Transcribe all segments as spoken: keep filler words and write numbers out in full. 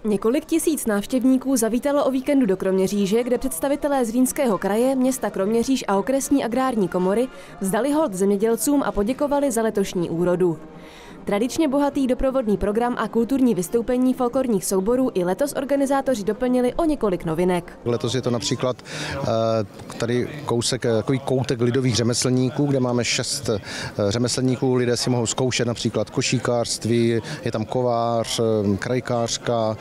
Několik tisíc návštěvníků zavítalo o víkendu do Kroměříže, kde představitelé Zlínského kraje, města Kroměříž a okresní agrární komory vzdali hold zemědělcům a poděkovali za letošní úrodu. Tradičně bohatý doprovodný program a kulturní vystoupení folklorních souborů i letos organizátoři doplnili o několik novinek. Letos je to například tady kousek, takový koutek lidových řemeslníků, kde máme šest řemeslníků. Lidé si mohou zkoušet například košíkářství, je tam kovář, krajkářka,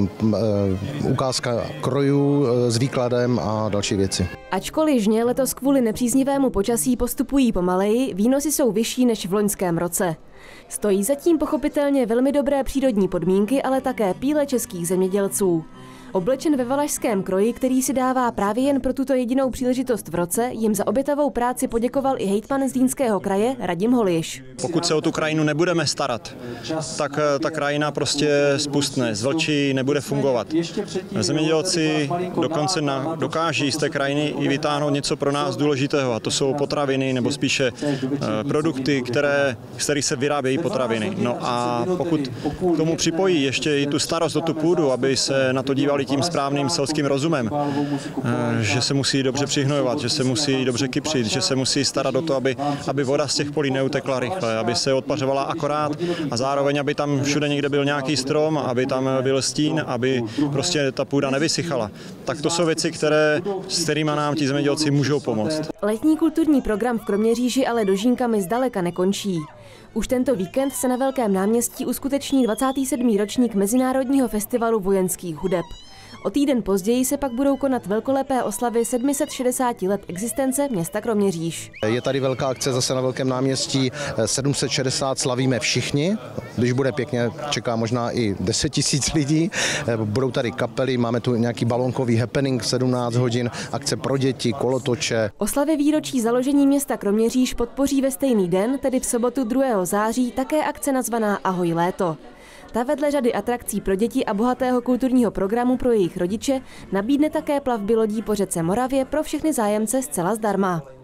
ukázka krojů s výkladem a další věci. Ačkoliv žně letos kvůli nepříznivému počasí postupují pomaleji, výnosy jsou vyšší než v loňském roce. Stojí zatím pochopitelně velmi dobré přírodní podmínky, ale také píle českých zemědělců. Oblečen ve valašském kroji, který si dává právě jen pro tuto jedinou příležitost v roce, jim za obětavou práci poděkoval i hejtman Zlínského kraje Radim Holiš. Pokud se o tu krajinu nebudeme starat, tak ta krajina prostě spustne, zvlčí, nebude fungovat. Zemědělci dokonce dokáží z té krajiny i vytáhnout něco pro nás důležitého, a to jsou potraviny, nebo spíše produkty, které, z kterých se vyrábějí potraviny. No a pokud k tomu připojí ještě i tu starost o tu půdu, aby se na to dívali tím správným selským rozumem, že se musí dobře přihnojovat, že se musí dobře kypřit, že se musí starat o to, aby, aby voda z těch polí neutekla rychle, aby se odpařovala akorát a zároveň, aby tam všude někde byl nějaký strom, aby tam byl stín, aby prostě ta půda nevysychala. Tak to jsou věci, které, s kterými nám ti zemědělci můžou pomoct. Letní kulturní program v Kroměříži ale dožínkami zdaleka nekončí. Už tento víkend se na Velkém náměstí uskuteční dvacátý sedmý ročník Mezinárodního festivalu vojenských hudeb. O týden později se pak budou konat velkolepé oslavy sedm set šedesát let existence města Kroměříž. Je tady velká akce zase na Velkém náměstí, sedm set šedesát slavíme všichni, když bude pěkně, čeká možná i deset tisíc lidí. Budou tady kapely, máme tu nějaký balonkový happening v sedmnáct hodin, akce pro děti, kolotoče. Oslavy výročí založení města Kroměříž podpoří ve stejný den, tedy v sobotu druhého září, také akce nazvaná Ahoj léto. Ta vedle řady atrakcí pro děti a bohatého kulturního programu pro jejich rodiče nabídne také plavby lodí po řece Moravě pro všechny zájemce zcela zdarma.